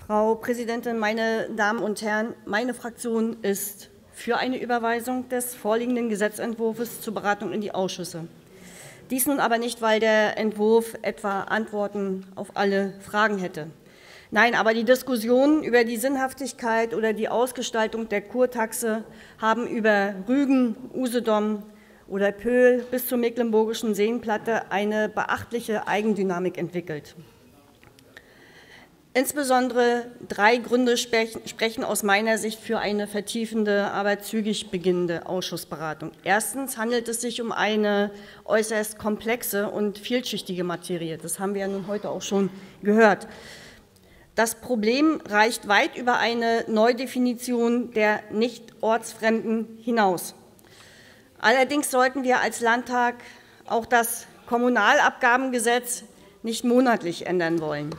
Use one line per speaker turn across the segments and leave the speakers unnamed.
Frau Präsidentin, meine Damen und Herren! Meine Fraktion ist für eine Überweisung des vorliegenden Gesetzentwurfs zur Beratung in die Ausschüsse. Dies nun aber nicht, weil der Entwurf etwa Antworten auf alle Fragen hätte. Nein, aber die Diskussionen über die Sinnhaftigkeit oder die Ausgestaltung der Kurtaxe haben über Rügen, Usedom oder Pöhl bis zur mecklenburgischen Seenplatte eine beachtliche Eigendynamik entwickelt. Insbesondere 3 Gründe sprechen aus meiner Sicht für eine vertiefende, aber zügig beginnende Ausschussberatung. Erstens handelt es sich um eine äußerst komplexe und vielschichtige Materie. Das haben wir ja nun heute auch schon gehört. Das Problem reicht weit über eine Neudefinition der Nicht-Ortsfremden hinaus. Allerdings sollten wir als Landtag auch das Kommunalabgabengesetz nicht monatlich ändern wollen.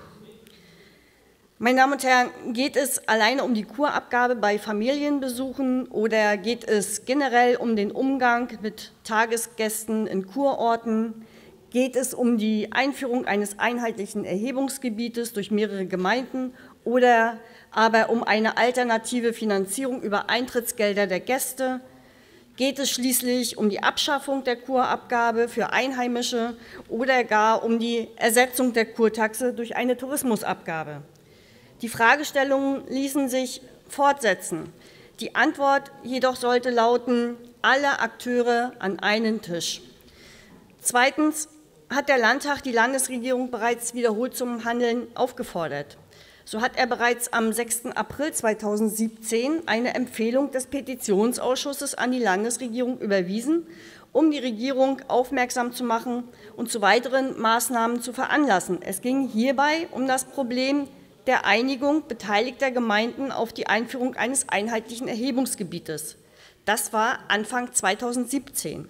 Meine Damen und Herren, geht es alleine um die Kurabgabe bei Familienbesuchen oder geht es generell um den Umgang mit Tagesgästen in Kurorten? Geht es um die Einführung eines einheitlichen Erhebungsgebietes durch mehrere Gemeinden oder aber um eine alternative Finanzierung über Eintrittsgelder der Gäste? Geht es schließlich um die Abschaffung der Kurabgabe für Einheimische oder gar um die Ersetzung der Kurtaxe durch eine Tourismusabgabe? Die Fragestellungen ließen sich fortsetzen. Die Antwort jedoch sollte lauten: alle Akteure an einen Tisch. Zweitens hat der Landtag die Landesregierung bereits wiederholt zum Handeln aufgefordert. So hat er bereits am 6. April 2017 eine Empfehlung des Petitionsausschusses an die Landesregierung überwiesen, um die Regierung aufmerksam zu machen und zu weiteren Maßnahmen zu veranlassen. Es ging hierbei um das Problem der Einigung beteiligter Gemeinden auf die Einführung eines einheitlichen Erhebungsgebietes. Das war Anfang 2017.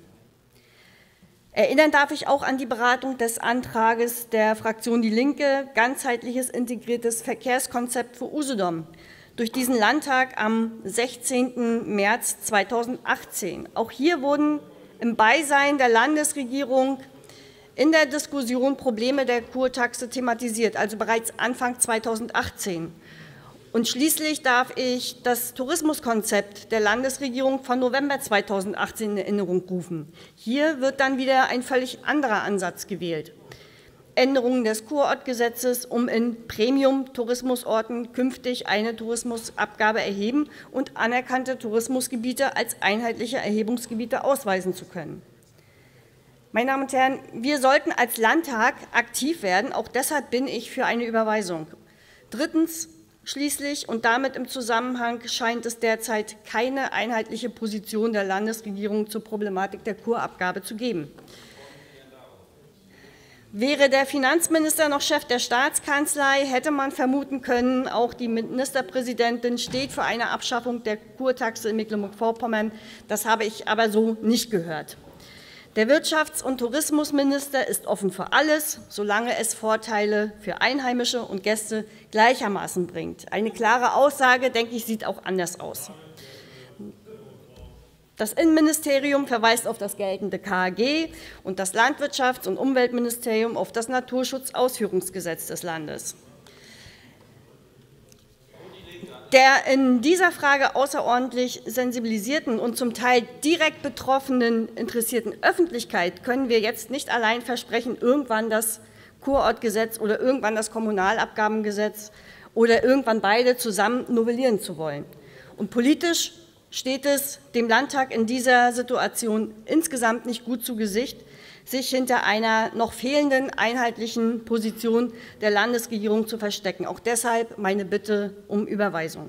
Erinnern darf ich auch an die Beratung des Antrages der Fraktion Die Linke, ganzheitliches integriertes Verkehrskonzept für Usedom, durch diesen Landtag am 16. März 2018. Auch hier wurden im Beisein der Landesregierung in der Diskussion Probleme der Kurtaxe thematisiert, also bereits Anfang 2018. Und schließlich darf ich das Tourismuskonzept der Landesregierung von November 2018 in Erinnerung rufen. Hier wird dann wieder ein völlig anderer Ansatz gewählt. Änderungen des Kurortgesetzes, um in Premium-Tourismusorten künftig eine Tourismusabgabe erheben und anerkannte Tourismusgebiete als einheitliche Erhebungsgebiete ausweisen zu können. Meine Damen und Herren, wir sollten als Landtag aktiv werden. Auch deshalb bin ich für eine Überweisung. Drittens, schließlich und damit im Zusammenhang scheint es derzeit keine einheitliche Position der Landesregierung zur Problematik der Kurabgabe zu geben. Wäre der Finanzminister noch Chef der Staatskanzlei, hätte man vermuten können, auch die Ministerpräsidentin steht für eine Abschaffung der Kurtaxe in Mecklenburg-Vorpommern. Das habe ich aber so nicht gehört. Der Wirtschafts- und Tourismusminister ist offen für alles, solange es Vorteile für Einheimische und Gäste gleichermaßen bringt. Eine klare Aussage, denke ich, sieht auch anders aus. Das Innenministerium verweist auf das geltende KAG und das Landwirtschafts- und Umweltministerium auf das Naturschutzausführungsgesetz des Landes. Der in dieser Frage außerordentlich sensibilisierten und zum Teil direkt betroffenen interessierten Öffentlichkeit können wir jetzt nicht allein versprechen, irgendwann das Kurortgesetz oder irgendwann das Kommunalabgabengesetz oder irgendwann beide zusammen novellieren zu wollen. Und politisch steht es dem Landtag in dieser Situation insgesamt nicht gut zu Gesicht, sich hinter einer noch fehlenden einheitlichen Position der Landesregierung zu verstecken. Auch deshalb meine Bitte um Überweisung.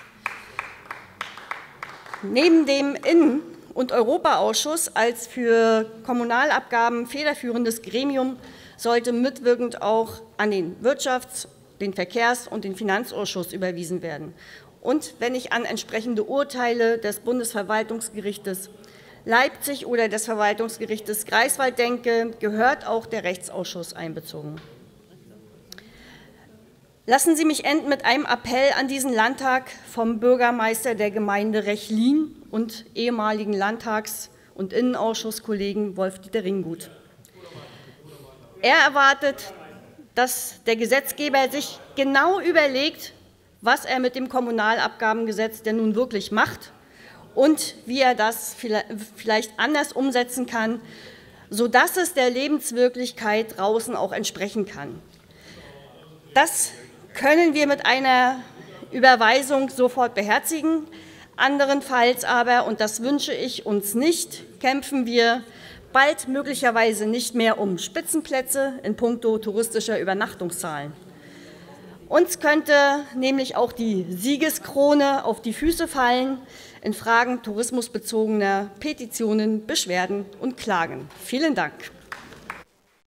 Neben dem Innen- und Europaausschuss als für Kommunalabgaben federführendes Gremium sollte mitwirkend auch an den Wirtschafts-, den Verkehrs- und den Finanzausschuss überwiesen werden. Und wenn ich an entsprechende Urteile des Bundesverwaltungsgerichtes Leipzig oder des Verwaltungsgerichtes Greifswald denke, gehört auch der Rechtsausschuss einbezogen. Lassen Sie mich enden mit einem Appell an diesen Landtag vom Bürgermeister der Gemeinde Rechlin und ehemaligen Landtags- und Innenausschuss-Kollegen Wolf-Dieter Ringgut. Er erwartet, dass der Gesetzgeber sich genau überlegt, was er mit dem Kommunalabgabengesetz denn nun wirklich macht und wie er das vielleicht anders umsetzen kann, sodass es der Lebenswirklichkeit draußen auch entsprechen kann. Das können wir mit einer Überweisung sofort beherzigen. Anderenfalls aber, und das wünsche ich uns nicht, kämpfen wir bald möglicherweise nicht mehr um Spitzenplätze in puncto touristischer Übernachtungszahlen. Uns könnte nämlich auch die Siegeskrone auf die Füße fallen in Fragen tourismusbezogener Petitionen, Beschwerden und Klagen. Vielen Dank.